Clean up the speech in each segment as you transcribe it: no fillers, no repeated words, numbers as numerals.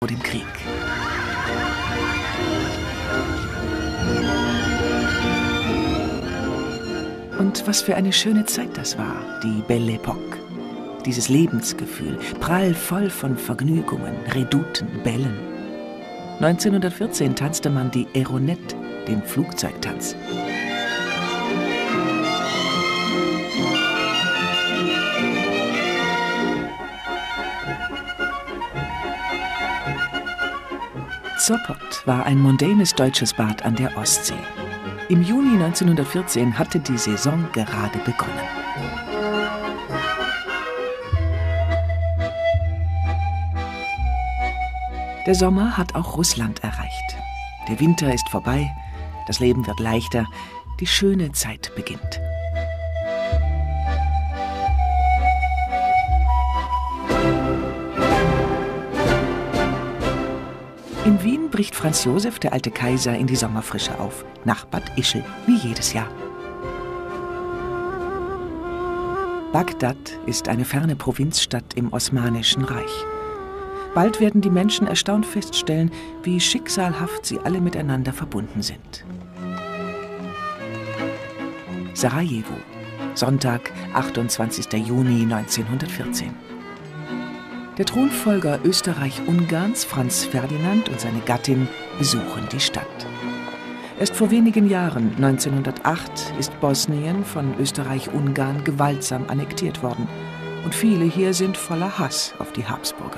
vor dem Krieg. Und was für eine schöne Zeit das war, die Belle Époque. Dieses Lebensgefühl, prallvoll von Vergnügungen, Redouten, Bällen. 1914 tanzte man die Aéronette, den Flugzeugtanz. Sopot war ein mondänes deutsches Bad an der Ostsee. Im Juni 1914 hatte die Saison gerade begonnen. Der Sommer hat auch Russland erreicht. Der Winter ist vorbei, das Leben wird leichter, die schöne Zeit beginnt. In Wien bricht Franz Josef, der alte Kaiser, in die Sommerfrische auf, nach Bad Ischl, wie jedes Jahr. Bagdad ist eine ferne Provinzstadt im Osmanischen Reich. Bald werden die Menschen erstaunt feststellen, wie schicksalhaft sie alle miteinander verbunden sind. Sarajevo, Sonntag, 28. Juni 1914. Der Thronfolger Österreich-Ungarns, Franz Ferdinand, und seine Gattin besuchen die Stadt. Erst vor wenigen Jahren, 1908, ist Bosnien von Österreich-Ungarn gewaltsam annektiert worden. Und viele hier sind voller Hass auf die Habsburger.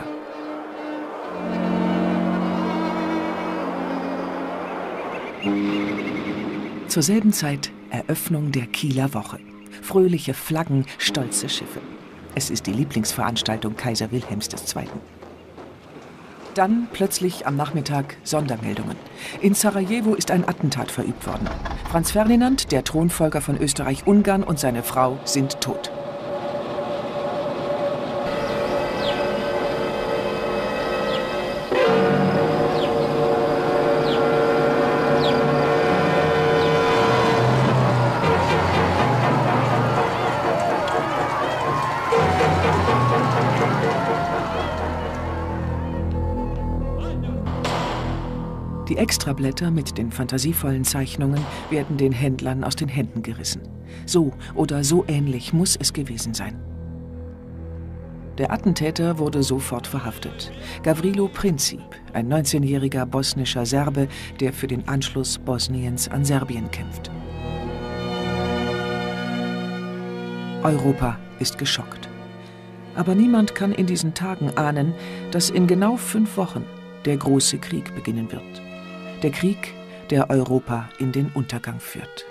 Zur selben Zeit Eröffnung der Kieler Woche. Fröhliche Flaggen, stolze Schiffe. Es ist die Lieblingsveranstaltung Kaiser Wilhelms II. Dann plötzlich am Nachmittag Sondermeldungen. In Sarajevo ist ein Attentat verübt worden. Franz Ferdinand, der Thronfolger von Österreich-Ungarn, und seine Frau sind tot. Die Extrablätter mit den fantasievollen Zeichnungen werden den Händlern aus den Händen gerissen. So oder so ähnlich muss es gewesen sein. Der Attentäter wurde sofort verhaftet. Gavrilo Princip, ein 19-jähriger bosnischer Serbe, der für den Anschluss Bosniens an Serbien kämpft. Europa ist geschockt. Aber niemand kann in diesen Tagen ahnen, dass in genau 5 Wochen der große Krieg beginnen wird. Der Krieg, der Europa in den Untergang führt.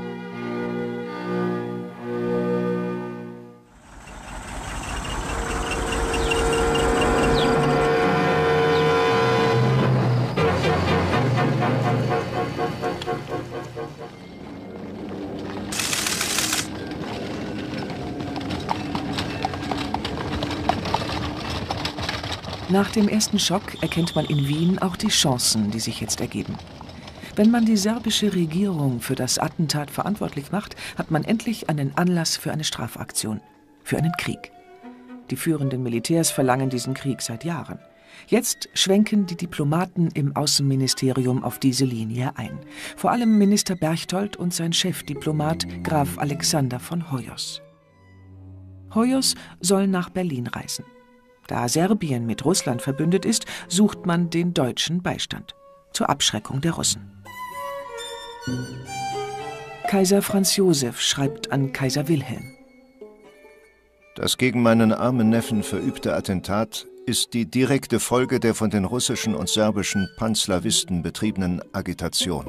Nach dem ersten Schock erkennt man in Wien auch die Chancen, die sich jetzt ergeben. Wenn man die serbische Regierung für das Attentat verantwortlich macht, hat man endlich einen Anlass für eine Strafaktion, für einen Krieg. Die führenden Militärs verlangen diesen Krieg seit Jahren. Jetzt schwenken die Diplomaten im Außenministerium auf diese Linie ein. Vor allem Minister Berchtold und sein Chefdiplomat Graf Alexander von Hoyos. Hoyos soll nach Berlin reisen. Da Serbien mit Russland verbündet ist, sucht man den deutschen Beistand zur Abschreckung der Russen. Kaiser Franz Josef schreibt an Kaiser Wilhelm: Das gegen meinen armen Neffen verübte Attentat ist die direkte Folge der von den russischen und serbischen Panslawisten betriebenen Agitation.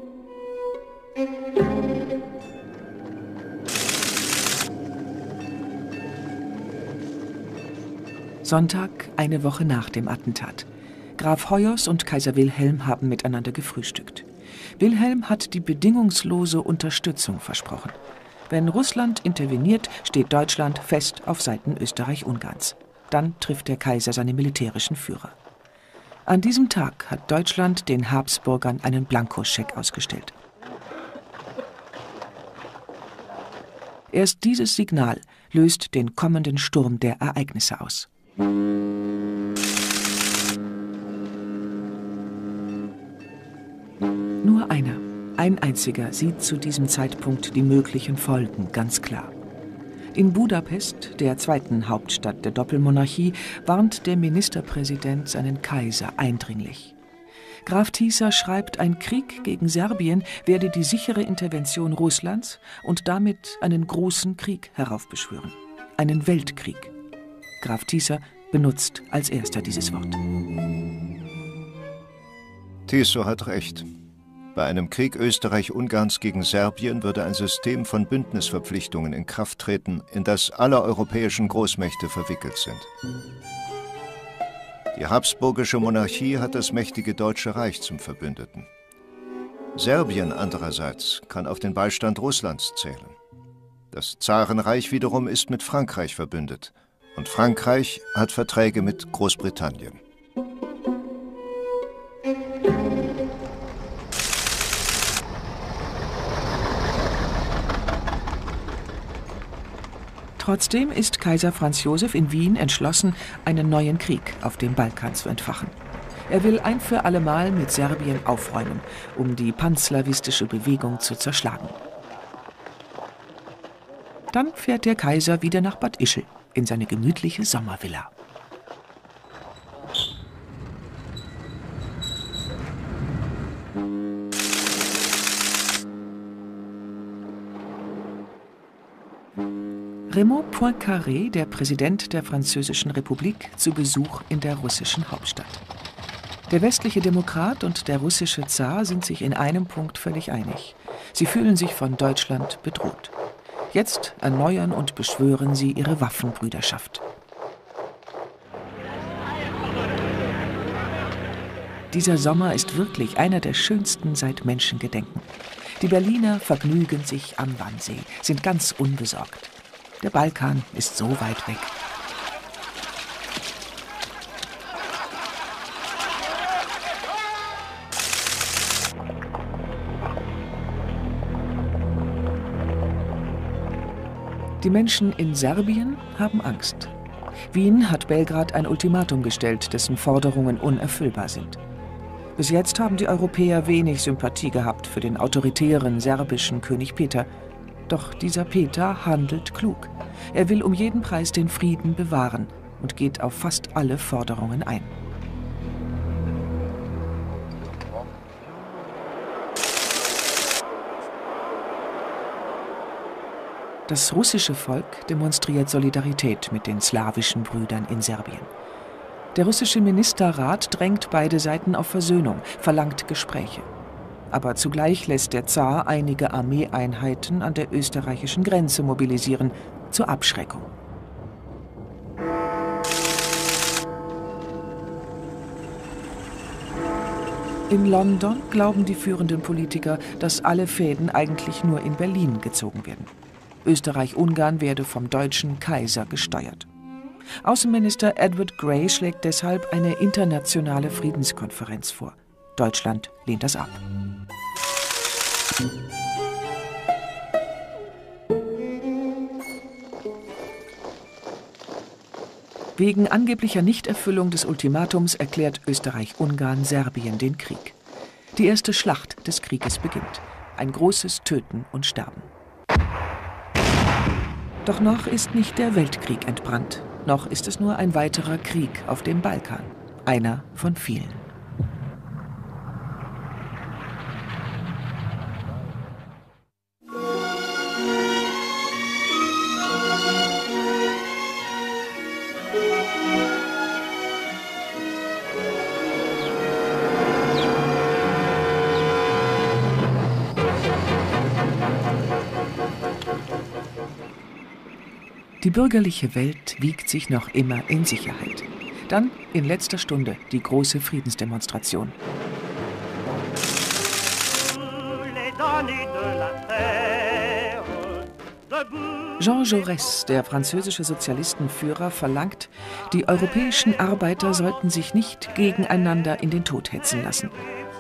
Sonntag, eine Woche nach dem Attentat. Graf Hoyos und Kaiser Wilhelm haben miteinander gefrühstückt. Wilhelm hat die bedingungslose Unterstützung versprochen. Wenn Russland interveniert, steht Deutschland fest auf Seiten Österreich-Ungarns. Dann trifft der Kaiser seine militärischen Führer. An diesem Tag hat Deutschland den Habsburgern einen Blankoscheck ausgestellt. Erst dieses Signal löst den kommenden Sturm der Ereignisse aus. Nur einer, ein einziger, sieht zu diesem Zeitpunkt die möglichen Folgen ganz klar. In Budapest, der zweiten Hauptstadt der Doppelmonarchie, warnt der Ministerpräsident seinen Kaiser eindringlich. Graf Tisza schreibt, ein Krieg gegen Serbien werde die sichere Intervention Russlands und damit einen großen Krieg heraufbeschwören. Einen Weltkrieg. Graf Tisza benutzt als erster dieses Wort. Tiso hat recht. Bei einem Krieg Österreich-Ungarns gegen Serbien würde ein System von Bündnisverpflichtungen in Kraft treten, in das alle europäischen Großmächte verwickelt sind. Die habsburgische Monarchie hat das mächtige Deutsche Reich zum Verbündeten. Serbien andererseits kann auf den Beistand Russlands zählen. Das Zarenreich wiederum ist mit Frankreich verbündet. Und Frankreich hat Verträge mit Großbritannien. Trotzdem ist Kaiser Franz Josef in Wien entschlossen, einen neuen Krieg auf dem Balkan zu entfachen. Er will ein für allemal mit Serbien aufräumen, um die panslawistische Bewegung zu zerschlagen. Dann fährt der Kaiser wieder nach Bad Ischl in seine gemütliche Sommervilla. Raymond Poincaré, der Präsident der Französischen Republik, zu Besuch in der russischen Hauptstadt. Der westliche Demokrat und der russische Zar sind sich in einem Punkt völlig einig. Sie fühlen sich von Deutschland bedroht. Jetzt erneuern und beschwören sie ihre Waffenbrüderschaft. Dieser Sommer ist wirklich einer der schönsten seit Menschengedenken. Die Berliner vergnügen sich am Wannsee, sind ganz unbesorgt. Der Balkan ist so weit weg. Die Menschen in Serbien haben Angst. Wien hat Belgrad ein Ultimatum gestellt, dessen Forderungen unerfüllbar sind. Bis jetzt haben die Europäer wenig Sympathie gehabt für den autoritären serbischen König Peter. Doch dieser Peter handelt klug. Er will um jeden Preis den Frieden bewahren und geht auf fast alle Forderungen ein. Das russische Volk demonstriert Solidarität mit den slawischen Brüdern in Serbien. Der russische Ministerrat drängt beide Seiten auf Versöhnung, verlangt Gespräche. Aber zugleich lässt der Zar einige Armeeeinheiten an der österreichischen Grenze mobilisieren, zur Abschreckung. In London glauben die führenden Politiker, dass alle Fäden eigentlich nur in Berlin gezogen werden. Österreich-Ungarn werde vom deutschen Kaiser gesteuert. Außenminister Edward Grey schlägt deshalb eine internationale Friedenskonferenz vor. Deutschland lehnt das ab. Wegen angeblicher Nichterfüllung des Ultimatums erklärt Österreich-Ungarn Serbien den Krieg. Die erste Schlacht des Krieges beginnt. Ein großes Töten und Sterben. Doch noch ist nicht der Weltkrieg entbrannt. Noch ist es nur ein weiterer Krieg auf dem Balkan. Einer von vielen. Die bürgerliche Welt wiegt sich noch immer in Sicherheit. Dann in letzter Stunde die große Friedensdemonstration. Jean Jaurès, der französische Sozialistenführer, verlangt, die europäischen Arbeiter sollten sich nicht gegeneinander in den Tod hetzen lassen.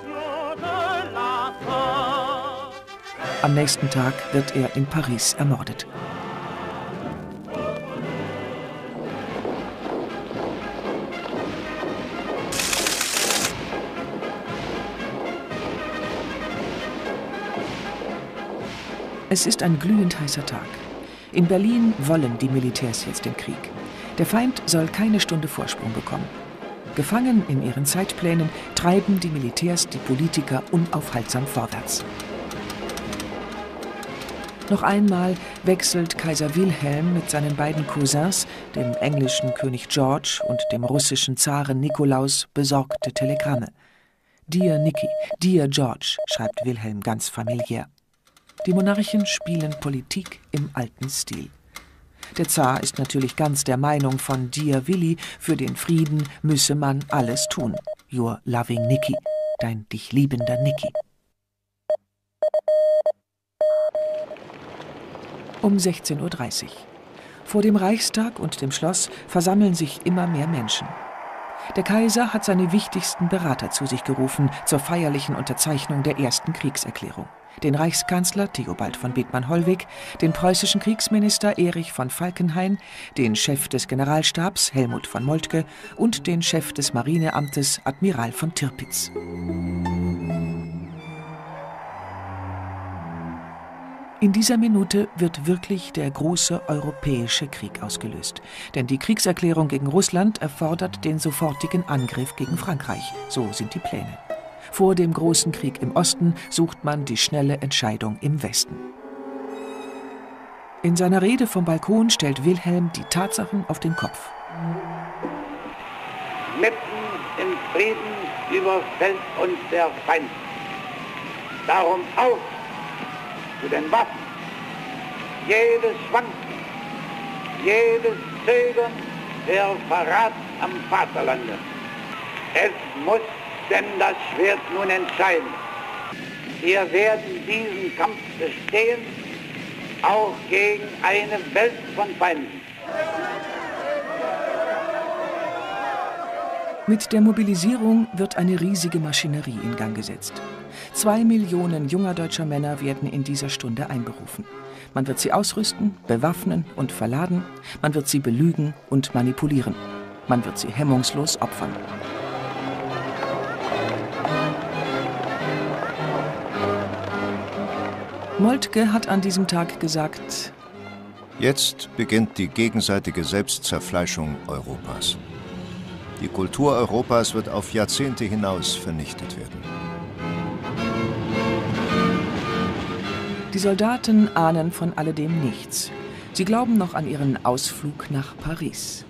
Am nächsten Tag wird er in Paris ermordet. Es ist ein glühend heißer Tag. In Berlin wollen die Militärs jetzt den Krieg. Der Feind soll keine Stunde Vorsprung bekommen. Gefangen in ihren Zeitplänen treiben die Militärs die Politiker unaufhaltsam vorwärts. Noch einmal wechselt Kaiser Wilhelm mit seinen beiden Cousins, dem englischen König George und dem russischen Zaren Nikolaus, besorgte Telegramme. »Dear Niki, dear George«, schreibt Wilhelm ganz familiär. Die Monarchen spielen Politik im alten Stil. Der Zar ist natürlich ganz der Meinung von Dear Willi, für den Frieden müsse man alles tun. Your loving Niki, dein dich liebender Niki. Um 16:30 Uhr. Vor dem Reichstag und dem Schloss versammeln sich immer mehr Menschen. Der Kaiser hat seine wichtigsten Berater zu sich gerufen zur feierlichen Unterzeichnung der ersten Kriegserklärung. Den Reichskanzler Theobald von Bethmann-Hollweg, den preußischen Kriegsminister Erich von Falkenhayn, den Chef des Generalstabs Helmut von Moltke und den Chef des Marineamtes Admiral von Tirpitz. In dieser Minute wird wirklich der große europäische Krieg ausgelöst. Denn die Kriegserklärung gegen Russland erfordert den sofortigen Angriff gegen Frankreich. So sind die Pläne. Vor dem großen Krieg im Osten sucht man die schnelle Entscheidung im Westen. In seiner Rede vom Balkon stellt Wilhelm die Tatsachen auf den Kopf. Mitten im Frieden überfällt uns der Feind. Darum auf zu den Waffen. Jedes Schwanken, jedes Zögern, der Verrat am Vaterlande. Es muss denn das Schwert nun entscheiden. Wir werden diesen Kampf bestehen, auch gegen eine Welt von Feinden. Mit der Mobilisierung wird eine riesige Maschinerie in Gang gesetzt. 2 Millionen junger deutscher Männer werden in dieser Stunde einberufen. Man wird sie ausrüsten, bewaffnen und verladen. Man wird sie belügen und manipulieren. Man wird sie hemmungslos opfern. Moltke hat an diesem Tag gesagt: Jetzt beginnt die gegenseitige Selbstzerfleischung Europas. Die Kultur Europas wird auf Jahrzehnte hinaus vernichtet werden. Die Soldaten ahnen von alledem nichts. Sie glauben noch an ihren Ausflug nach Paris.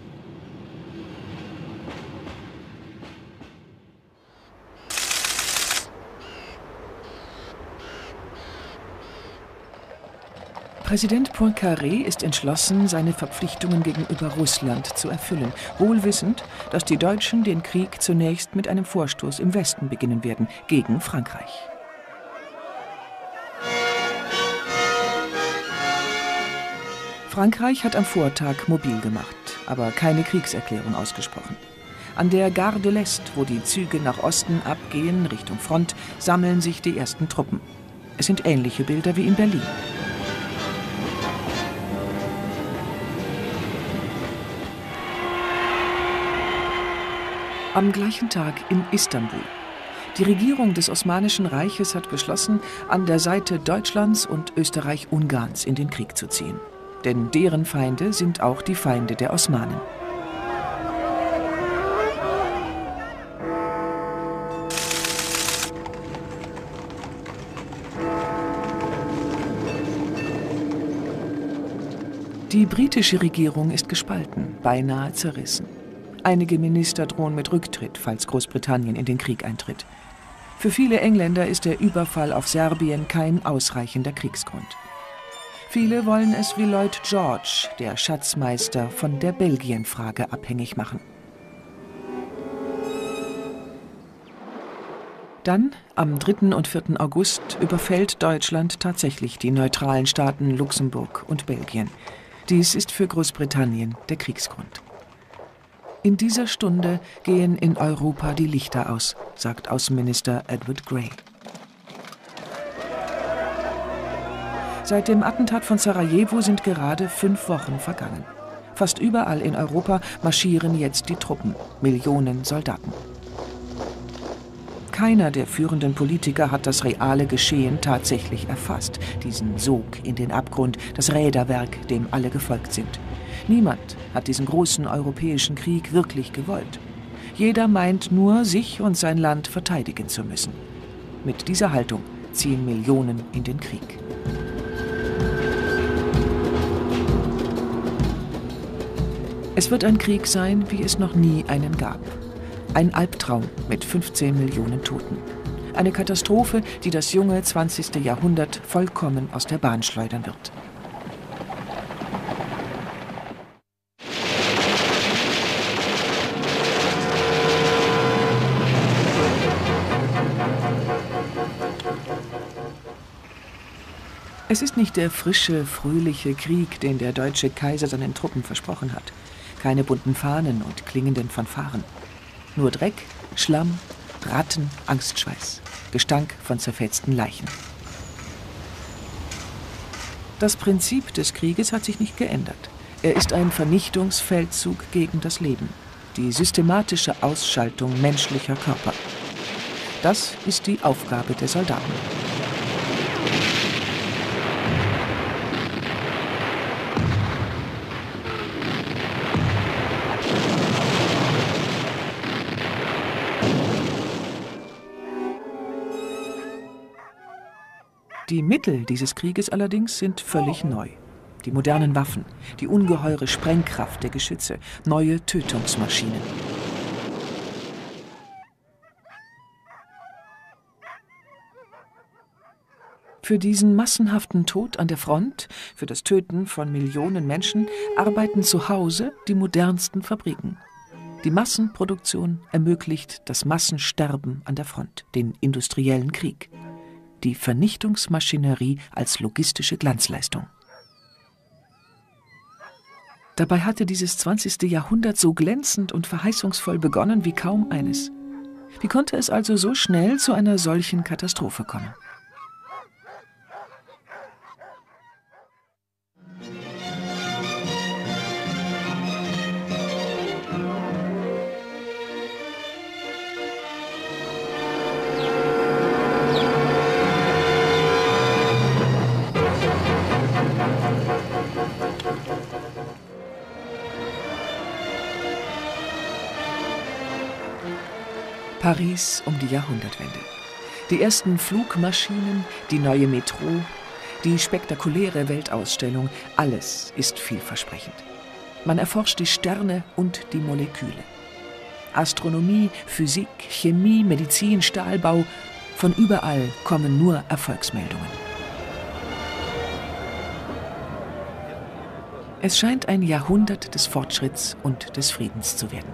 Präsident Poincaré ist entschlossen, seine Verpflichtungen gegenüber Russland zu erfüllen, wohl wissend, dass die Deutschen den Krieg zunächst mit einem Vorstoß im Westen beginnen werden, gegen Frankreich. Frankreich hat am Vortag mobil gemacht, aber keine Kriegserklärung ausgesprochen. An der Gare de l'Est, wo die Züge nach Osten abgehen, Richtung Front, sammeln sich die ersten Truppen. Es sind ähnliche Bilder wie in Berlin. Am gleichen Tag in Istanbul. Die Regierung des Osmanischen Reiches hat beschlossen, an der Seite Deutschlands und Österreich-Ungarns in den Krieg zu ziehen. Denn deren Feinde sind auch die Feinde der Osmanen. Die britische Regierung ist gespalten, beinahe zerrissen. Einige Minister drohen mit Rücktritt, falls Großbritannien in den Krieg eintritt. Für viele Engländer ist der Überfall auf Serbien kein ausreichender Kriegsgrund. Viele wollen es wie Lloyd George, der Schatzmeister, von der Belgien-Frage abhängig machen. Dann, am 3. und 4. August, überfällt Deutschland tatsächlich die neutralen Staaten Luxemburg und Belgien. Dies ist für Großbritannien der Kriegsgrund. In dieser Stunde gehen in Europa die Lichter aus, sagt Außenminister Edward Grey. Seit dem Attentat von Sarajevo sind gerade 5 Wochen vergangen. Fast überall in Europa marschieren jetzt die Truppen, Millionen Soldaten. Keiner der führenden Politiker hat das reale Geschehen tatsächlich erfasst, diesen Sog in den Abgrund, das Räderwerk, dem alle gefolgt sind. Niemand hat diesen großen europäischen Krieg wirklich gewollt. Jeder meint nur, sich und sein Land verteidigen zu müssen. Mit dieser Haltung ziehen Millionen in den Krieg. Es wird ein Krieg sein, wie es noch nie einen gab. Ein Albtraum mit 15 Millionen Toten. Eine Katastrophe, die das junge 20. Jahrhundert vollkommen aus der Bahn schleudern wird. Es ist nicht der frische, fröhliche Krieg, den der deutsche Kaiser seinen Truppen versprochen hat. Keine bunten Fahnen und klingenden Fanfaren. Nur Dreck, Schlamm, Ratten, Angstschweiß, Gestank von zerfetzten Leichen. Das Prinzip des Krieges hat sich nicht geändert. Er ist ein Vernichtungsfeldzug gegen das Leben. Die systematische Ausschaltung menschlicher Körper. Das ist die Aufgabe der Soldaten. Die Mittel dieses Krieges allerdings sind völlig neu. Die modernen Waffen, die ungeheure Sprengkraft der Geschütze, neue Tötungsmaschinen. Für diesen massenhaften Tod an der Front, für das Töten von Millionen Menschen, arbeiten zu Hause die modernsten Fabriken. Die Massenproduktion ermöglicht das Massensterben an der Front, den industriellen Krieg. Die Vernichtungsmaschinerie als logistische Glanzleistung. Dabei hatte dieses 20. Jahrhundert so glänzend und verheißungsvoll begonnen wie kaum eines. Wie konnte es also so schnell zu einer solchen Katastrophe kommen? Paris um die Jahrhundertwende. Die ersten Flugmaschinen, die neue Metro, die spektakuläre Weltausstellung, alles ist vielversprechend. Man erforscht die Sterne und die Moleküle. Astronomie, Physik, Chemie, Medizin, Stahlbau, von überall kommen nur Erfolgsmeldungen. Es scheint ein Jahrhundert des Fortschritts und des Friedens zu werden.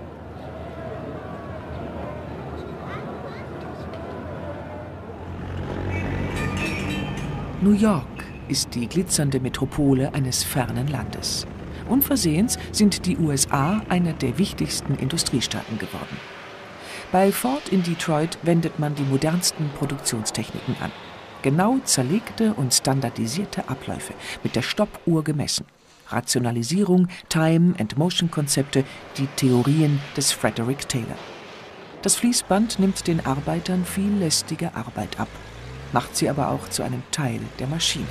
New York ist die glitzernde Metropole eines fernen Landes. Unversehens sind die USA einer der wichtigsten Industriestaaten geworden. Bei Ford in Detroit wendet man die modernsten Produktionstechniken an. Genau zerlegte und standardisierte Abläufe, mit der Stoppuhr gemessen. Rationalisierung, Time- and Motion-Konzepte, die Theorien des Frederick Taylor. Das Fließband nimmt den Arbeitern viel lästige Arbeit ab, macht sie aber auch zu einem Teil der Maschine.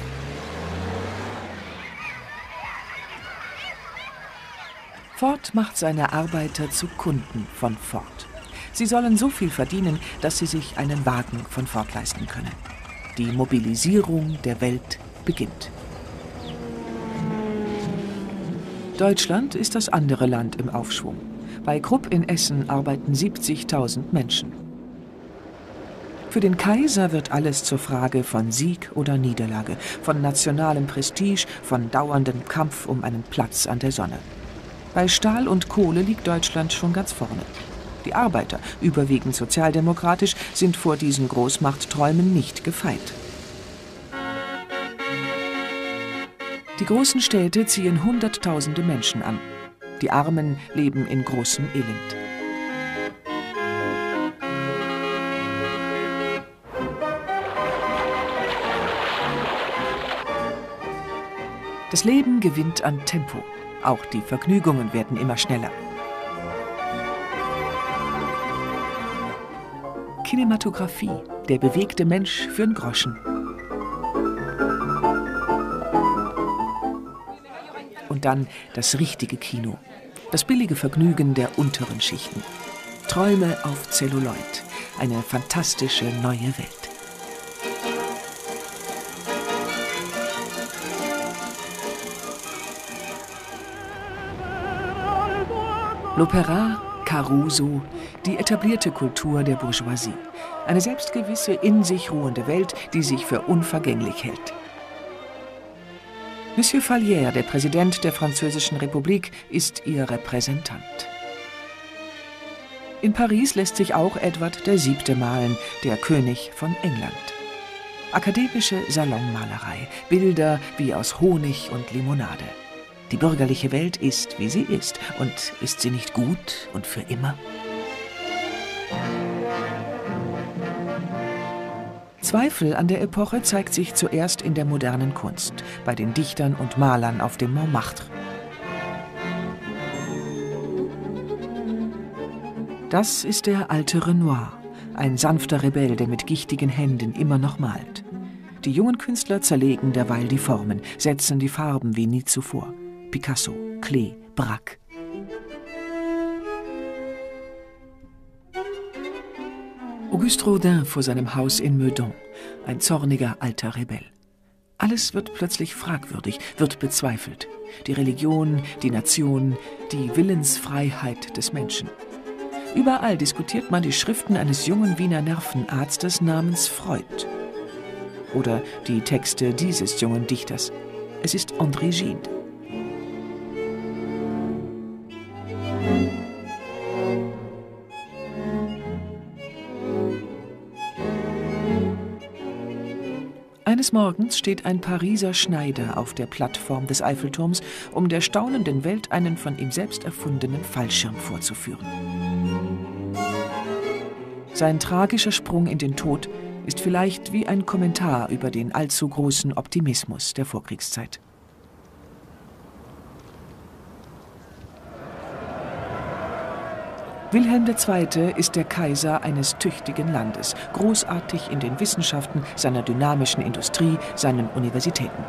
Ford macht seine Arbeiter zu Kunden von Ford. Sie sollen so viel verdienen, dass sie sich einen Wagen von Ford leisten können. Die Mobilisierung der Welt beginnt. Deutschland ist das andere Land im Aufschwung. Bei Krupp in Essen arbeiten 70.000 Menschen. Für den Kaiser wird alles zur Frage von Sieg oder Niederlage, von nationalem Prestige, von dauerndem Kampf um einen Platz an der Sonne. Bei Stahl und Kohle liegt Deutschland schon ganz vorne. Die Arbeiter, überwiegend sozialdemokratisch, sind vor diesen Großmachtträumen nicht gefeit. Die großen Städte ziehen Hunderttausende Menschen an. Die Armen leben in großem Elend. Das Leben gewinnt an Tempo. Auch die Vergnügungen werden immer schneller. Kinematografie, der bewegte Mensch für 'n Groschen. Und dann das richtige Kino, das billige Vergnügen der unteren Schichten. Träume auf Zelluloid, eine fantastische neue Welt. L'Opéra, Caruso, die etablierte Kultur der Bourgeoisie. Eine selbstgewisse, in sich ruhende Welt, die sich für unvergänglich hält. Monsieur Fallières, der Präsident der Französischen Republik, ist ihr Repräsentant. In Paris lässt sich auch Edward VII. Malen, der König von England. Akademische Salonmalerei, Bilder wie aus Honig und Limonade. Die bürgerliche Welt ist, wie sie ist. Und ist sie nicht gut und für immer? Zweifel an der Epoche zeigt sich zuerst in der modernen Kunst, bei den Dichtern und Malern auf dem Montmartre. Das ist der alte Renoir, ein sanfter Rebell, der mit gichtigen Händen immer noch malt. Die jungen Künstler zerlegen derweil die Formen, setzen die Farben wie nie zuvor. Picasso, Klee, Braque. Auguste Rodin vor seinem Haus in Meudon, ein zorniger alter Rebell. Alles wird plötzlich fragwürdig, wird bezweifelt. Die Religion, die Nation, die Willensfreiheit des Menschen. Überall diskutiert man die Schriften eines jungen Wiener Nervenarztes namens Freud. Oder die Texte dieses jungen Dichters. Es ist André Gide. Eines Morgens steht ein Pariser Schneider auf der Plattform des Eiffelturms, um der staunenden Welt einen von ihm selbst erfundenen Fallschirm vorzuführen. Sein tragischer Sprung in den Tod ist vielleicht wie ein Kommentar über den allzu großen Optimismus der Vorkriegszeit. Wilhelm II. Ist der Kaiser eines tüchtigen Landes, großartig in den Wissenschaften, seiner dynamischen Industrie, seinen Universitäten.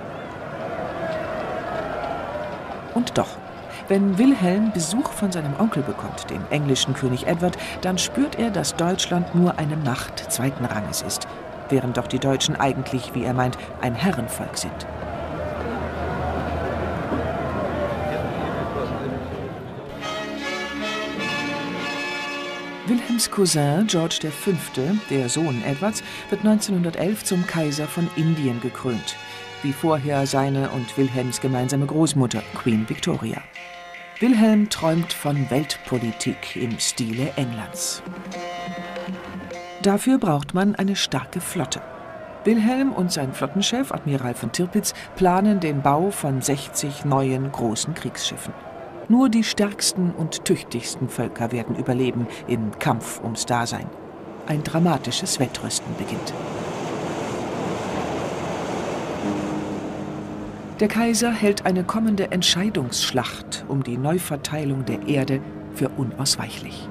Und doch, wenn Wilhelm Besuch von seinem Onkel bekommt, dem englischen König Edward, dann spürt er, dass Deutschland nur eine Macht zweiten Ranges ist, während doch die Deutschen eigentlich, wie er meint, ein Herrenvolk sind. Wilhelms Cousin George V., der Sohn Edwards, wird 1911 zum Kaiser von Indien gekrönt, wie vorher seine und Wilhelms gemeinsame Großmutter, Queen Victoria. Wilhelm träumt von Weltpolitik im Stile Englands. Dafür braucht man eine starke Flotte. Wilhelm und sein Flottenchef, Admiral von Tirpitz, planen den Bau von 60 neuen großen Kriegsschiffen. Nur die stärksten und tüchtigsten Völker werden überleben im Kampf ums Dasein. Ein dramatisches Wettrüsten beginnt. Der Kaiser hält eine kommende Entscheidungsschlacht um die Neuverteilung der Erde für unausweichlich.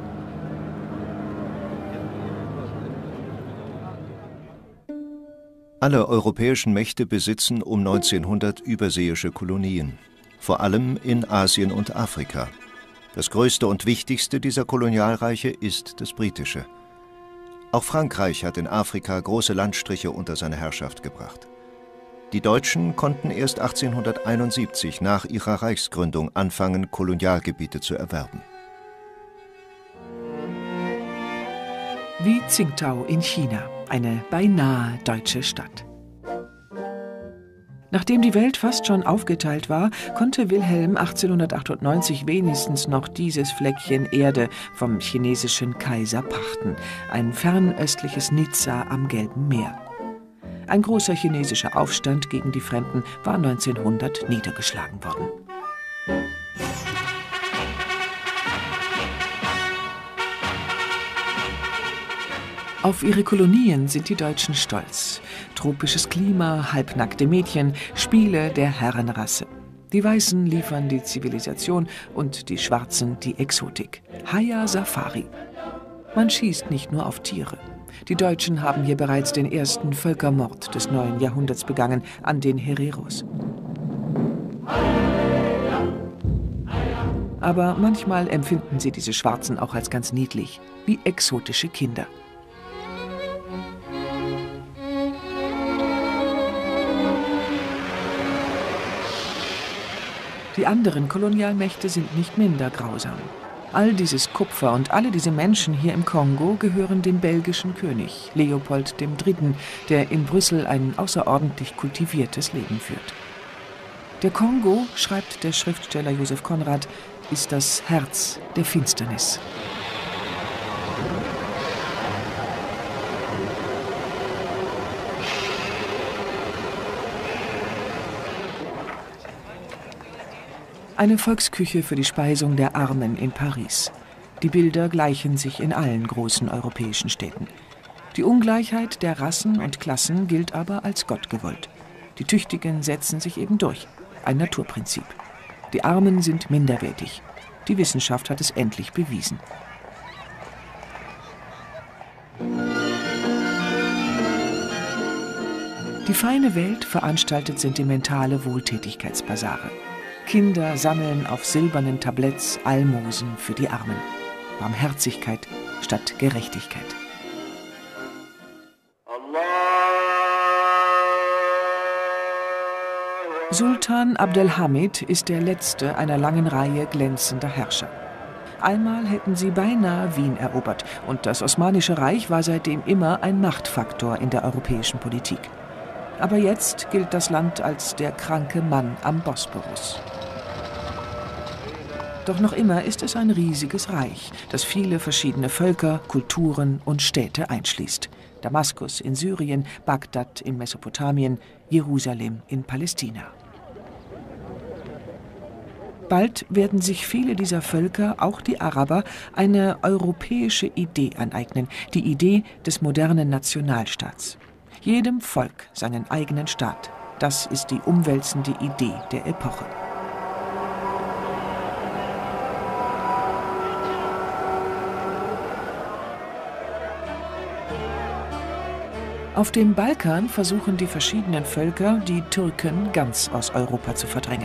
Alle europäischen Mächte besitzen um 1900 überseeische Kolonien, vor allem in Asien und Afrika. Das größte und wichtigste dieser Kolonialreiche ist das britische. Auch Frankreich hat in Afrika große Landstriche unter seine Herrschaft gebracht. Die Deutschen konnten erst 1871 nach ihrer Reichsgründung anfangen, Kolonialgebiete zu erwerben. Wie Tsingtao in China, eine beinahe deutsche Stadt. Nachdem die Welt fast schon aufgeteilt war, konnte Wilhelm 1898 wenigstens noch dieses Fleckchen Erde vom chinesischen Kaiser pachten, ein fernöstliches Nizza am Gelben Meer. Ein großer chinesischer Aufstand gegen die Fremden war 1900 niedergeschlagen worden. Auf ihre Kolonien sind die Deutschen stolz. Tropisches Klima, halbnackte Mädchen, Spiele der Herrenrasse. Die Weißen liefern die Zivilisation und die Schwarzen die Exotik. Haya Safari. Man schießt nicht nur auf Tiere. Die Deutschen haben hier bereits den ersten Völkermord des neuen Jahrhunderts begangen an den Hereros. Aber manchmal empfinden sie diese Schwarzen auch als ganz niedlich, wie exotische Kinder. Die anderen Kolonialmächte sind nicht minder grausam. All dieses Kupfer und alle diese Menschen hier im Kongo gehören dem belgischen König, Leopold III., der in Brüssel ein außerordentlich kultiviertes Leben führt. Der Kongo, schreibt der Schriftsteller Joseph Conrad, ist das Herz der Finsternis. Eine Volksküche für die Speisung der Armen in Paris. Die Bilder gleichen sich in allen großen europäischen Städten. Die Ungleichheit der Rassen und Klassen gilt aber als gottgewollt. Die Tüchtigen setzen sich eben durch. Ein Naturprinzip. Die Armen sind minderwertig. Die Wissenschaft hat es endlich bewiesen. Die feine Welt veranstaltet sentimentale Wohltätigkeitsbasare. Kinder sammeln auf silbernen Tabletts Almosen für die Armen. Barmherzigkeit statt Gerechtigkeit. Sultan Abdelhamid ist der letzte einer langen Reihe glänzender Herrscher. Einmal hätten sie beinahe Wien erobert und das Osmanische Reich war seitdem immer ein Machtfaktor in der europäischen Politik. Aber jetzt gilt das Land als der kranke Mann am Bosporus. Doch noch immer ist es ein riesiges Reich, das viele verschiedene Völker, Kulturen und Städte einschließt. Damaskus in Syrien, Bagdad in Mesopotamien, Jerusalem in Palästina. Bald werden sich viele dieser Völker, auch die Araber, eine europäische Idee aneignen, die Idee des modernen Nationalstaats. Jedem Volk seinen eigenen Staat, das ist die umwälzende Idee der Epoche. Auf dem Balkan versuchen die verschiedenen Völker, die Türken ganz aus Europa zu verdrängen.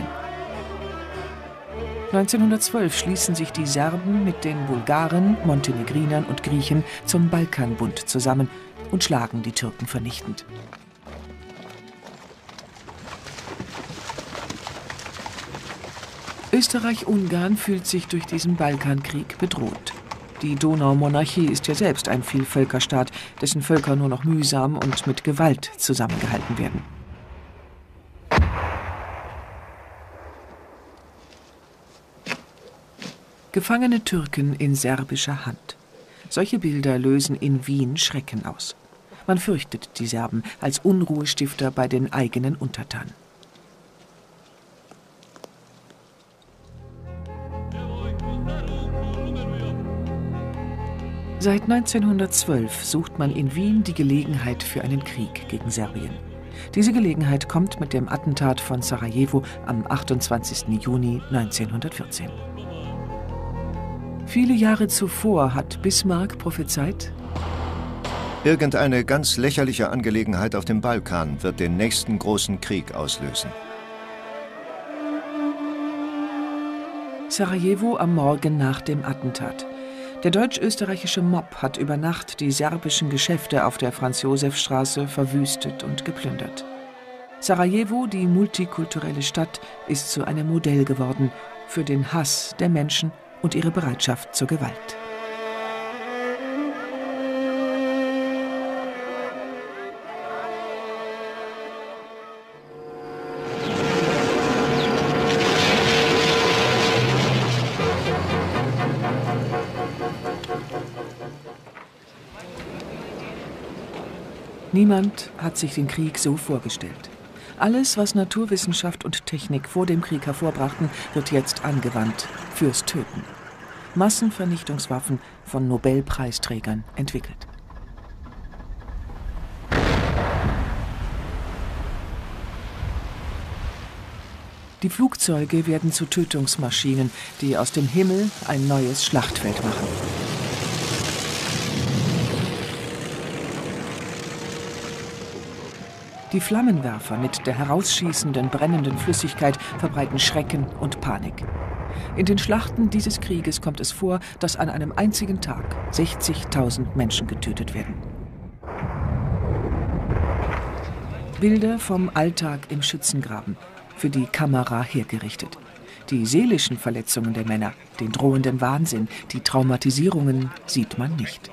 1912 schließen sich die Serben mit den Bulgaren, Montenegrinern und Griechen zum Balkanbund zusammen und schlagen die Türken vernichtend. Österreich-Ungarn fühlt sich durch diesen Balkankrieg bedroht. Die Donaumonarchie ist ja selbst ein Vielvölkerstaat, dessen Völker nur noch mühsam und mit Gewalt zusammengehalten werden. Gefangene Türken in serbischer Hand. Solche Bilder lösen in Wien Schrecken aus. Man fürchtet die Serben als Unruhestifter bei den eigenen Untertanen. Seit 1912 sucht man in Wien die Gelegenheit für einen Krieg gegen Serbien. Diese Gelegenheit kommt mit dem Attentat von Sarajevo am 28. Juni 1914. Viele Jahre zuvor hat Bismarck prophezeit: Irgendeine ganz lächerliche Angelegenheit auf dem Balkan wird den nächsten großen Krieg auslösen. Sarajevo am Morgen nach dem Attentat. Der deutsch-österreichische Mob hat über Nacht die serbischen Geschäfte auf der Franz-Josef-Straße verwüstet und geplündert. Sarajevo, die multikulturelle Stadt, ist zu einem Modell geworden für den Hass der Menschen und ihre Bereitschaft zur Gewalt. Niemand hat sich den Krieg so vorgestellt. Alles, was Naturwissenschaft und Technik vor dem Krieg hervorbrachten, wird jetzt angewandt fürs Töten. Massenvernichtungswaffen von Nobelpreisträgern entwickelt. Die Flugzeuge werden zu Tötungsmaschinen, die aus dem Himmel ein neues Schlachtfeld machen. Die Flammenwerfer mit der herausschießenden, brennenden Flüssigkeit verbreiten Schrecken und Panik. In den Schlachten dieses Krieges kommt es vor, dass an einem einzigen Tag 60.000 Menschen getötet werden. Bilder vom Alltag im Schützengraben, für die Kamera hergerichtet. Die seelischen Verletzungen der Männer, den drohenden Wahnsinn, die Traumatisierungen sieht man nicht.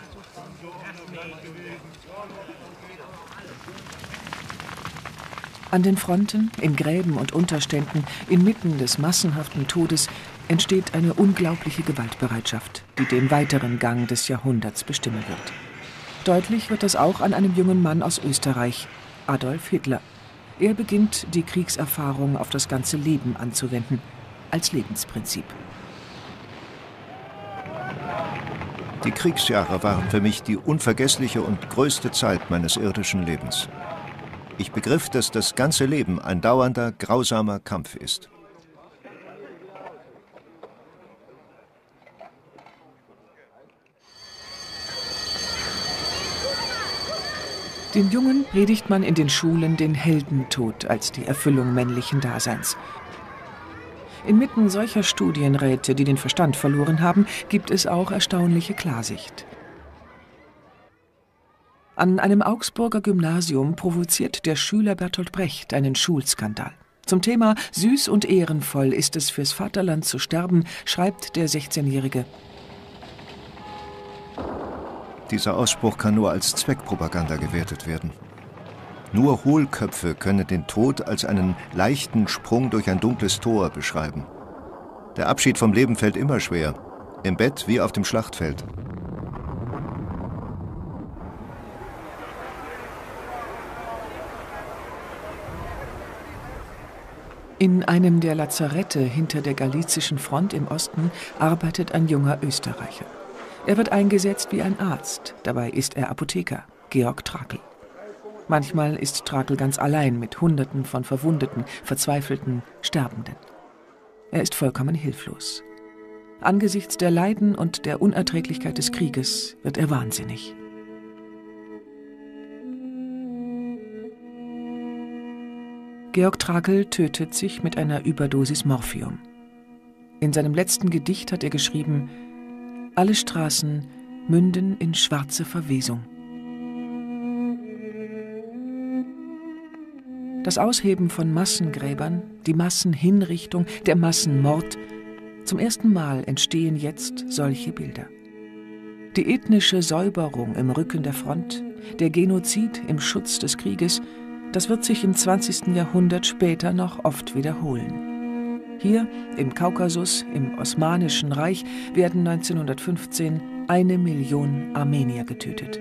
An den Fronten, in Gräben und Unterständen, inmitten des massenhaften Todes, entsteht eine unglaubliche Gewaltbereitschaft, die den weiteren Gang des Jahrhunderts bestimmen wird. Deutlich wird das auch an einem jungen Mann aus Österreich, Adolf Hitler. Er beginnt, die Kriegserfahrung auf das ganze Leben anzuwenden, als Lebensprinzip. Die Kriegsjahre waren für mich die unvergessliche und größte Zeit meines irdischen Lebens. Ich begriff, dass das ganze Leben ein dauernder, grausamer Kampf ist. Den Jungen predigt man in den Schulen den Heldentod als die Erfüllung männlichen Daseins. Inmitten solcher Studienräte, die den Verstand verloren haben, gibt es auch erstaunliche Klarsicht. An einem Augsburger Gymnasium provoziert der Schüler Bertolt Brecht einen Schulskandal. Zum Thema »Süß und ehrenvoll ist es fürs Vaterland zu sterben«, schreibt der 16-Jährige: Dieser Ausspruch kann nur als Zweckpropaganda gewertet werden. Nur Hohlköpfe können den Tod als einen leichten Sprung durch ein dunkles Tor beschreiben. Der Abschied vom Leben fällt immer schwer, im Bett wie auf dem Schlachtfeld. In einem der Lazarette hinter der galizischen Front im Osten arbeitet ein junger Österreicher. Er wird eingesetzt wie ein Arzt, dabei ist er Apotheker, Georg Trakl. Manchmal ist Trakl ganz allein mit Hunderten von Verwundeten, Verzweifelten, Sterbenden. Er ist vollkommen hilflos. Angesichts der Leiden und der Unerträglichkeit des Krieges wird er wahnsinnig. Georg Trakl tötet sich mit einer Überdosis Morphium. In seinem letzten Gedicht hat er geschrieben: Alle Straßen münden in schwarze Verwesung. Das Ausheben von Massengräbern, die Massenhinrichtung, der Massenmord. Zum ersten Mal entstehen jetzt solche Bilder. Die ethnische Säuberung im Rücken der Front, der Genozid im Schutz des Krieges, das wird sich im 20. Jahrhundert später noch oft wiederholen. Hier im Kaukasus, im Osmanischen Reich, werden 1915 1 Million Armenier getötet.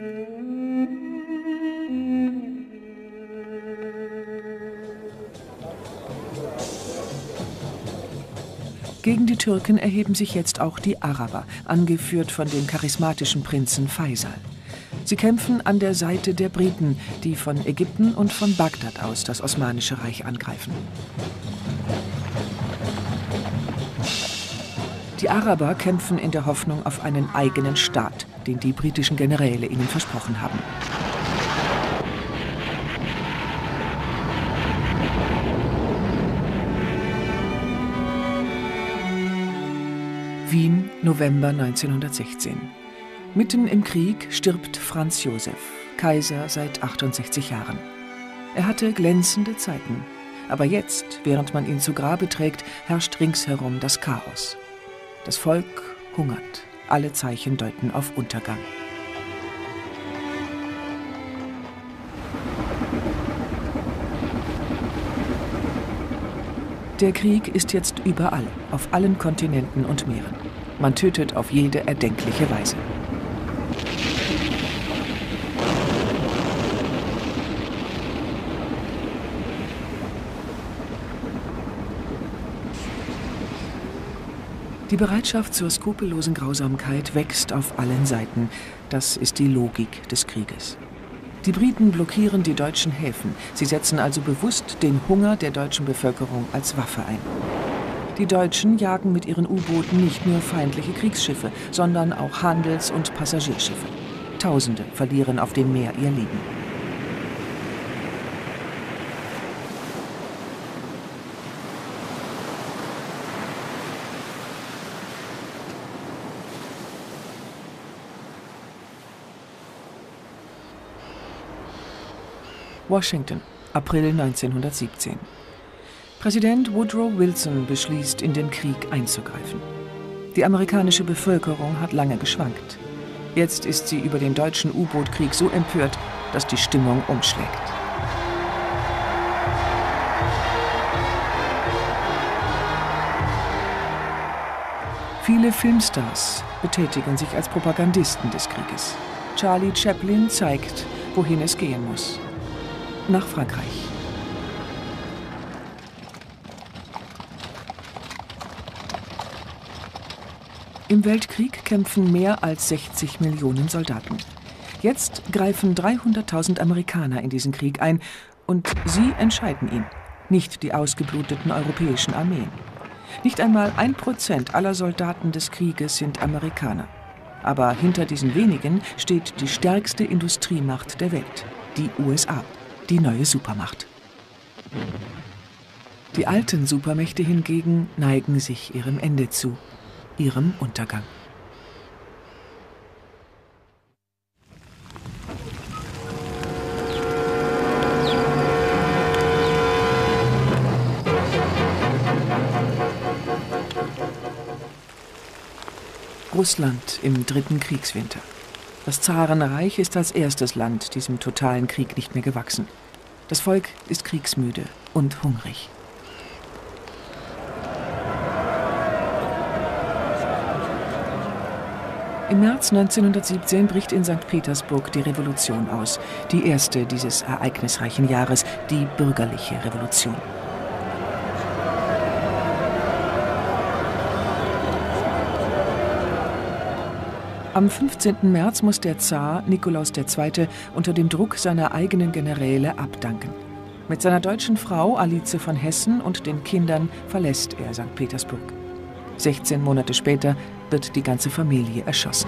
Gegen die Türken erheben sich jetzt auch die Araber, angeführt von dem charismatischen Prinzen Faisal. Sie kämpfen an der Seite der Briten, die von Ägypten und von Bagdad aus das Osmanische Reich angreifen. Die Araber kämpfen in der Hoffnung auf einen eigenen Staat, den die britischen Generäle ihnen versprochen haben. Wien, November 1916. Mitten im Krieg stirbt Franz Josef, Kaiser seit 68 Jahren. Er hatte glänzende Zeiten. Aber jetzt, während man ihn zu Grabe trägt, herrscht ringsherum das Chaos. Das Volk hungert. Alle Zeichen deuten auf Untergang. Der Krieg ist jetzt überall, auf allen Kontinenten und Meeren. Man tötet auf jede erdenkliche Weise. Die Bereitschaft zur skrupellosen Grausamkeit wächst auf allen Seiten. Das ist die Logik des Krieges. Die Briten blockieren die deutschen Häfen. Sie setzen also bewusst den Hunger der deutschen Bevölkerung als Waffe ein. Die Deutschen jagen mit ihren U-Booten nicht nur feindliche Kriegsschiffe, sondern auch Handels- und Passagierschiffe. Tausende verlieren auf dem Meer ihr Leben. Washington, April 1917. Präsident Woodrow Wilson beschließt, in den Krieg einzugreifen. Die amerikanische Bevölkerung hat lange geschwankt. Jetzt ist sie über den deutschen U-Boot-Krieg so empört, dass die Stimmung umschlägt. Viele Filmstars betätigen sich als Propagandisten des Krieges. Charlie Chaplin zeigt, wohin es gehen muss. Nach Frankreich. Im Weltkrieg kämpfen mehr als 60 Millionen Soldaten. Jetzt greifen 300.000 Amerikaner in diesen Krieg ein und sie entscheiden ihn, nicht die ausgebluteten europäischen Armeen. Nicht einmal 1% aller Soldaten des Krieges sind Amerikaner. Aber hinter diesen wenigen steht die stärkste Industriemacht der Welt, die USA, die neue Supermacht. Die alten Supermächte hingegen neigen sich ihrem Ende zu, ihrem Untergang. Russland im dritten Kriegswinter. Das Zarenreich ist als erstes Land diesem totalen Krieg nicht mehr gewachsen. Das Volk ist kriegsmüde und hungrig. Im März 1917 bricht in St. Petersburg die Revolution aus, die erste dieses ereignisreichen Jahres, die bürgerliche Revolution. Am 15. März muss der Zar Nikolaus II. Unter dem Druck seiner eigenen Generäle abdanken. Mit seiner deutschen Frau Alice von Hessen und den Kindern verlässt er St. Petersburg. 16 Monate später wird die ganze Familie erschossen.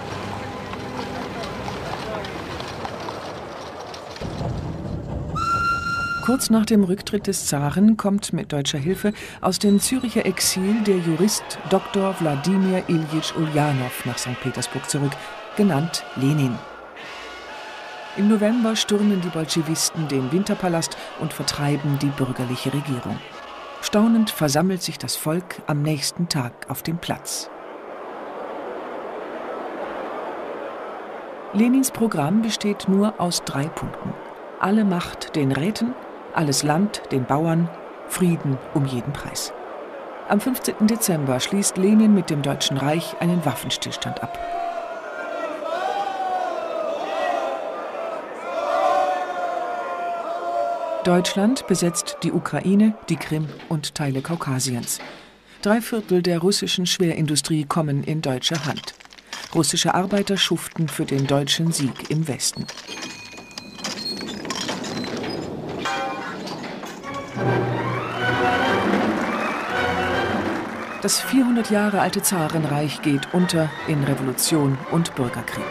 Kurz nach dem Rücktritt des Zaren kommt mit deutscher Hilfe aus dem Züricher Exil der Jurist Dr. Wladimir Iljitsch Uljanow nach St. Petersburg zurück, genannt Lenin. Im November stürmen die Bolschewisten den Winterpalast und vertreiben die bürgerliche Regierung. Staunend versammelt sich das Volk am nächsten Tag auf dem Platz. Lenins Programm besteht nur aus 3 Punkten. Alle Macht den Räten, alles Land den Bauern, Frieden um jeden Preis. Am 15. Dezember schließt Lenin mit dem Deutschen Reich einen Waffenstillstand ab. Deutschland besetzt die Ukraine, die Krim und Teile Kaukasiens. 3/4 der russischen Schwerindustrie kommen in deutscher Hand. Russische Arbeiter schuften für den deutschen Sieg im Westen. Das 400 Jahre alte Zarenreich geht unter in Revolution und Bürgerkrieg.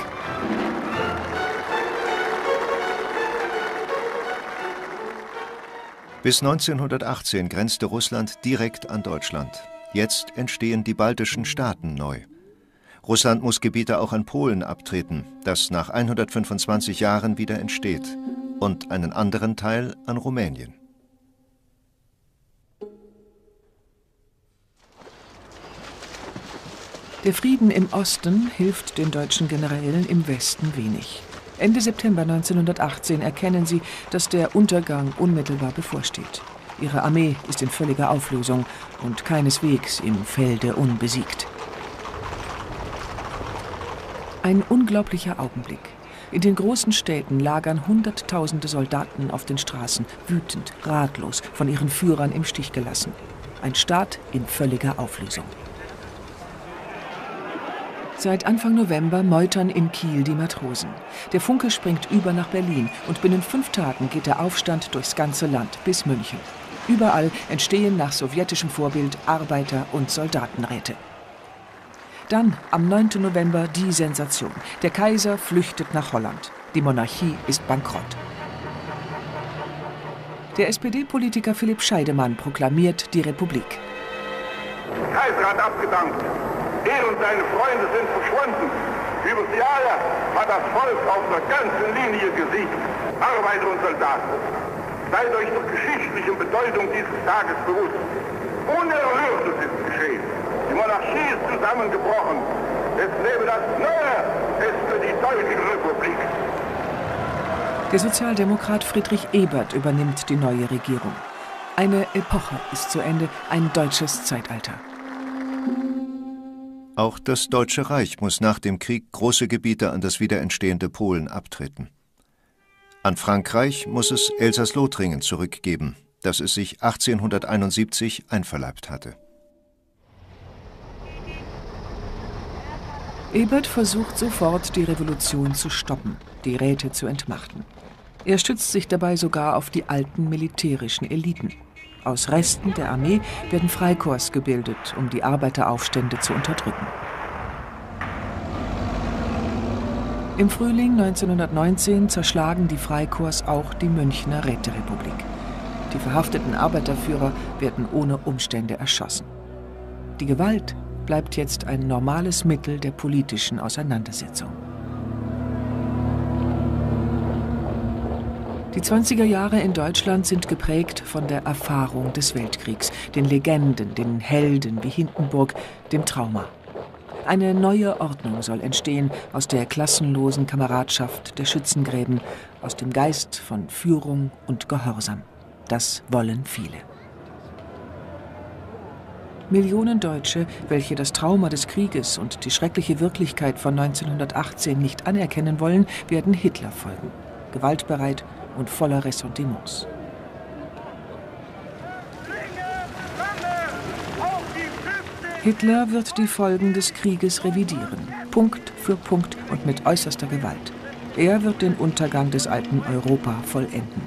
Bis 1918 grenzte Russland direkt an Deutschland. Jetzt entstehen die baltischen Staaten neu. Russland muss Gebiete auch an Polen abtreten, das nach 125 Jahren wieder entsteht, und einen anderen Teil an Rumänien. Der Frieden im Osten hilft den deutschen Generälen im Westen wenig. Ende September 1918 erkennen sie, dass der Untergang unmittelbar bevorsteht. Ihre Armee ist in völliger Auflösung und keineswegs im Felde unbesiegt. Ein unglaublicher Augenblick. In den großen Städten lagern Hunderttausende Soldaten auf den Straßen, wütend, ratlos, von ihren Führern im Stich gelassen. Ein Staat in völliger Auflösung. Seit Anfang November meutern in Kiel die Matrosen. Der Funke springt über nach Berlin und binnen 5 Tagen geht der Aufstand durchs ganze Land bis München. Überall entstehen nach sowjetischem Vorbild Arbeiter- und Soldatenräte. Dann am 9. November die Sensation. Der Kaiser flüchtet nach Holland. Die Monarchie ist bankrott. Der SPD-Politiker Philipp Scheidemann proklamiert die Republik. Der Kaiser hat abgedankt. Er und seine Freunde sind verschwunden. Über die Jahre hat das Volk auf der ganzen Linie gesiegt. Arbeiter und Soldaten. Seid euch der geschichtlichen Bedeutung dieses Tages bewusst. Unerhörtes ist geschehen. Die Monarchie ist zusammengebrochen. Es lebe das Neue, es für die Deutsche Republik. Der Sozialdemokrat Friedrich Ebert übernimmt die neue Regierung. Eine Epoche ist zu Ende, ein deutsches Zeitalter. Auch das Deutsche Reich muss nach dem Krieg große Gebiete an das wiederentstehende Polen abtreten. An Frankreich muss es Elsass-Lothringen zurückgeben, das es sich 1871 einverleibt hatte. Ebert versucht sofort, die Revolution zu stoppen, die Räte zu entmachten. Er stützt sich dabei sogar auf die alten militärischen Eliten. Aus Resten der Armee werden Freikorps gebildet, um die Arbeiteraufstände zu unterdrücken. Im Frühling 1919 zerschlagen die Freikorps auch die Münchner Räterepublik. Die verhafteten Arbeiterführer werden ohne Umstände erschossen. Die Gewalt bleibt jetzt ein normales Mittel der politischen Auseinandersetzung. Die 20er Jahre in Deutschland sind geprägt von der Erfahrung des Weltkriegs, den Legenden, den Helden wie Hindenburg, dem Trauma. Eine neue Ordnung soll entstehen aus der klassenlosen Kameradschaft der Schützengräben, aus dem Geist von Führung und Gehorsam. Das wollen viele. Millionen Deutsche, welche das Trauma des Krieges und die schreckliche Wirklichkeit von 1918 nicht anerkennen wollen, werden Hitler folgen. Gewaltbereit und voller Ressentiments. Hitler wird die Folgen des Krieges revidieren, Punkt für Punkt und mit äußerster Gewalt. Er wird den Untergang des alten Europa vollenden.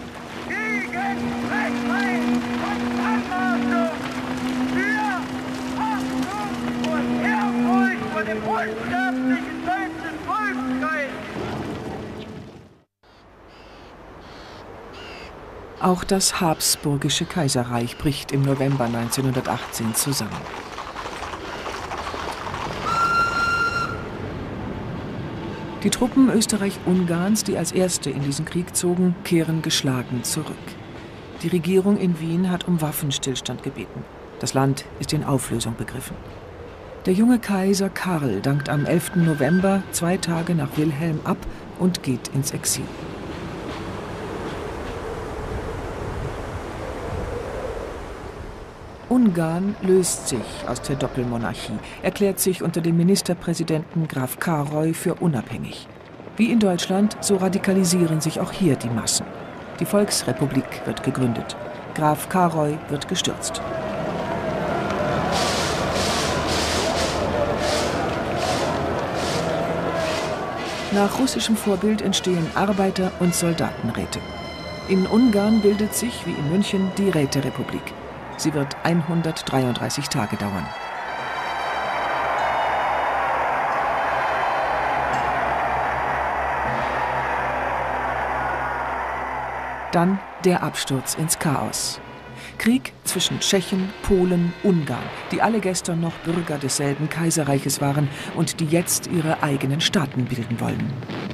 Auch das Habsburgische Kaiserreich bricht im November 1918 zusammen. Die Truppen Österreich-Ungarns, die als erste in diesen Krieg zogen, kehren geschlagen zurück. Die Regierung in Wien hat um Waffenstillstand gebeten. Das Land ist in Auflösung begriffen. Der junge Kaiser Karl dankt am 11. November, 2 Tage nach Wilhelm, ab und geht ins Exil. Ungarn löst sich aus der Doppelmonarchie, erklärt sich unter dem Ministerpräsidenten Graf Károly für unabhängig. Wie in Deutschland, so radikalisieren sich auch hier die Massen. Die Volksrepublik wird gegründet. Graf Károly wird gestürzt. Nach russischem Vorbild entstehen Arbeiter- und Soldatenräte. In Ungarn bildet sich, wie in München, die Räterepublik. Sie wird 133 Tage dauern. Dann der Absturz ins Chaos. Krieg zwischen Tschechen, Polen, Ungarn, die alle gestern noch Bürger desselben Kaiserreiches waren und die jetzt ihre eigenen Staaten bilden wollen.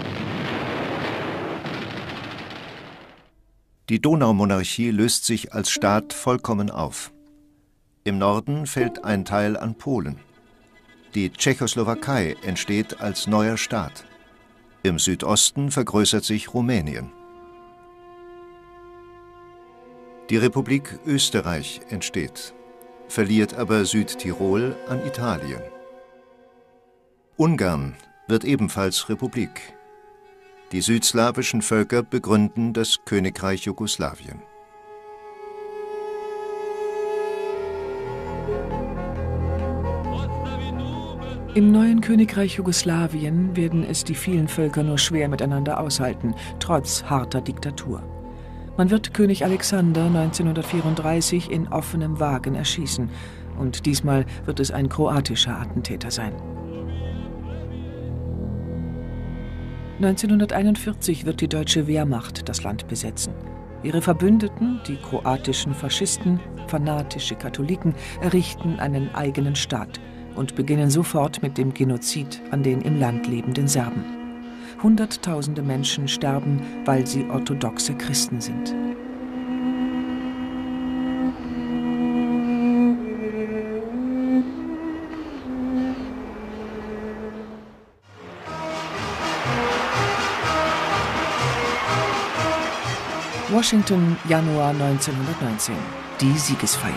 Die Donaumonarchie löst sich als Staat vollkommen auf. Im Norden fällt ein Teil an Polen. Die Tschechoslowakei entsteht als neuer Staat. Im Südosten vergrößert sich Rumänien. Die Republik Österreich entsteht, verliert aber Südtirol an Italien. Ungarn wird ebenfalls Republik. Die südslawischen Völker begründen das Königreich Jugoslawien. Im neuen Königreich Jugoslawien werden es die vielen Völker nur schwer miteinander aushalten, trotz harter Diktatur. Man wird König Alexander 1934 in offenem Wagen erschießen. Und diesmal wird es ein kroatischer Attentäter sein. 1941 wird die deutsche Wehrmacht das Land besetzen. Ihre Verbündeten, die kroatischen Faschisten, fanatische Katholiken, errichten einen eigenen Staat und beginnen sofort mit dem Genozid an den im Land lebenden Serben. Hunderttausende Menschen sterben, weil sie orthodoxe Christen sind. Washington, Januar 1919. Die Siegesfeier.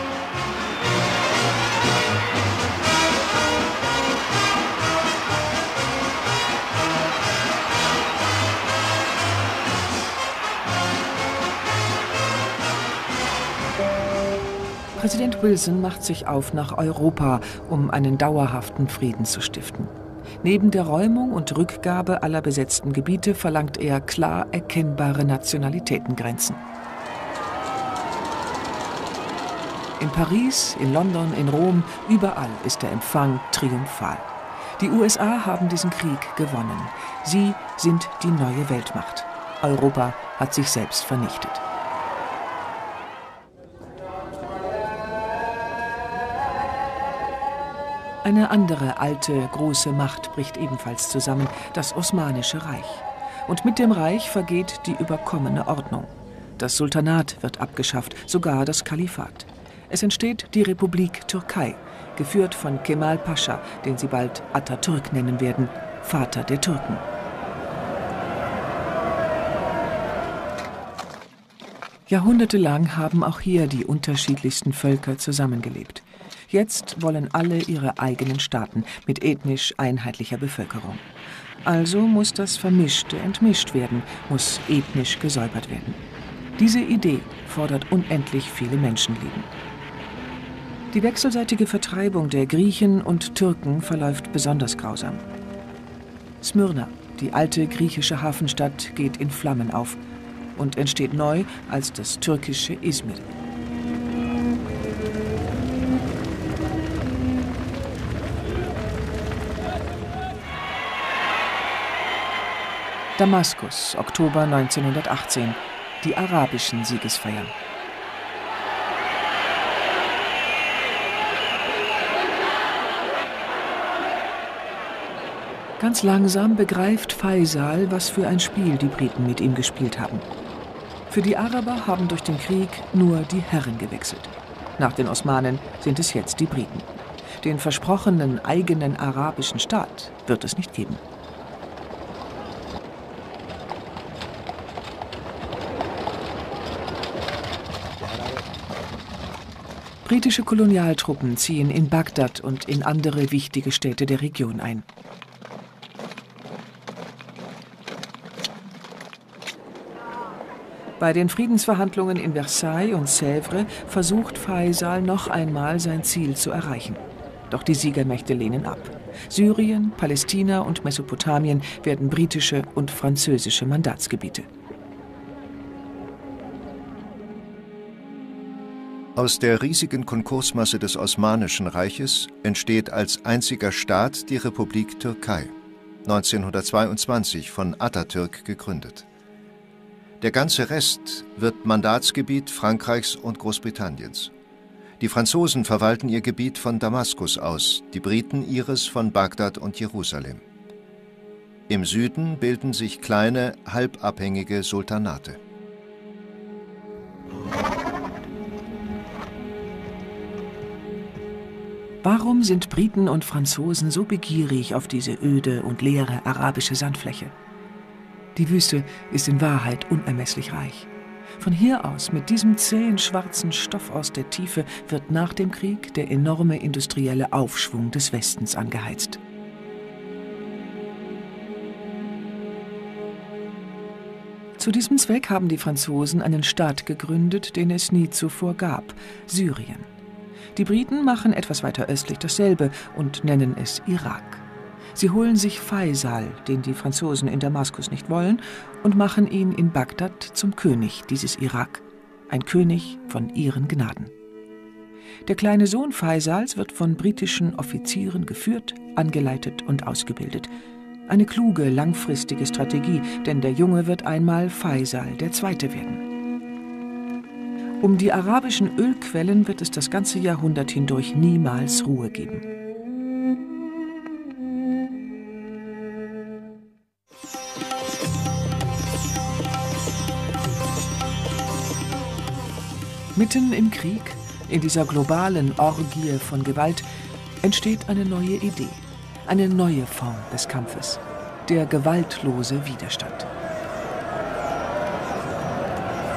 Präsident Wilson macht sich auf nach Europa, um einen dauerhaften Frieden zu stiften. Neben der Räumung und Rückgabe aller besetzten Gebiete verlangt er klar erkennbare Nationalitätengrenzen. In Paris, in London, in Rom, überall ist der Empfang triumphal. Die USA haben diesen Krieg gewonnen. Sie sind die neue Weltmacht. Europa hat sich selbst vernichtet. Eine andere alte, große Macht bricht ebenfalls zusammen, das Osmanische Reich. Und mit dem Reich vergeht die überkommene Ordnung. Das Sultanat wird abgeschafft, sogar das Kalifat. Es entsteht die Republik Türkei, geführt von Kemal Pascha, den sie bald Atatürk nennen werden, Vater der Türken. Jahrhundertelang haben auch hier die unterschiedlichsten Völker zusammengelebt. Jetzt wollen alle ihre eigenen Staaten mit ethnisch einheitlicher Bevölkerung. Also muss das Vermischte entmischt werden, muss ethnisch gesäubert werden. Diese Idee fordert unendlich viele Menschenleben. Die wechselseitige Vertreibung der Griechen und Türken verläuft besonders grausam. Smyrna, die alte griechische Hafenstadt, geht in Flammen auf und entsteht neu als das türkische Izmir. Damaskus, Oktober 1918. Die arabischen Siegesfeiern. Ganz langsam begreift Faisal, was für ein Spiel die Briten mit ihm gespielt haben. Für die Araber haben durch den Krieg nur die Herren gewechselt. Nach den Osmanen sind es jetzt die Briten. Den versprochenen eigenen arabischen Staat wird es nicht geben. Britische Kolonialtruppen ziehen in Bagdad und in andere wichtige Städte der Region ein. Bei den Friedensverhandlungen in Versailles und Sèvres versucht Faisal noch einmal sein Ziel zu erreichen. Doch die Siegermächte lehnen ab. Syrien, Palästina und Mesopotamien werden britische und französische Mandatsgebiete. Aus der riesigen Konkursmasse des Osmanischen Reiches entsteht als einziger Staat die Republik Türkei, 1922 von Atatürk gegründet. Der ganze Rest wird Mandatsgebiet Frankreichs und Großbritanniens. Die Franzosen verwalten ihr Gebiet von Damaskus aus, die Briten ihres von Bagdad und Jerusalem. Im Süden bilden sich kleine, halbabhängige Sultanate. Warum sind Briten und Franzosen so begierig auf diese öde und leere arabische Sandfläche? Die Wüste ist in Wahrheit unermesslich reich. Von hier aus, mit diesem zähen schwarzen Stoff aus der Tiefe, wird nach dem Krieg der enorme industrielle Aufschwung des Westens angeheizt. Zu diesem Zweck haben die Franzosen einen Staat gegründet, den es nie zuvor gab: Syrien. Die Briten machen etwas weiter östlich dasselbe und nennen es Irak. Sie holen sich Faisal, den die Franzosen in Damaskus nicht wollen, und machen ihn in Bagdad zum König dieses Irak. Ein König von ihren Gnaden. Der kleine Sohn Faisals wird von britischen Offizieren geführt, angeleitet und ausgebildet. Eine kluge, langfristige Strategie, denn der Junge wird einmal Faisal II. Werden. Um die arabischen Ölquellen wird es das ganze Jahrhundert hindurch niemals Ruhe geben. Mitten im Krieg, in dieser globalen Orgie von Gewalt, entsteht eine neue Idee, eine neue Form des Kampfes: der gewaltlose Widerstand.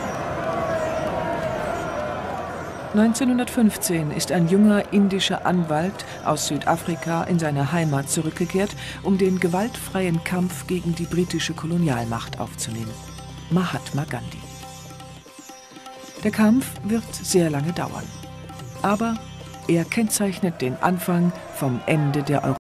1915 ist ein junger indischer Anwalt aus Südafrika in seine Heimat zurückgekehrt, um den gewaltfreien Kampf gegen die britische Kolonialmacht aufzunehmen. Mahatma Gandhi. Der Kampf wird sehr lange dauern. Aber er kennzeichnet den Anfang vom Ende der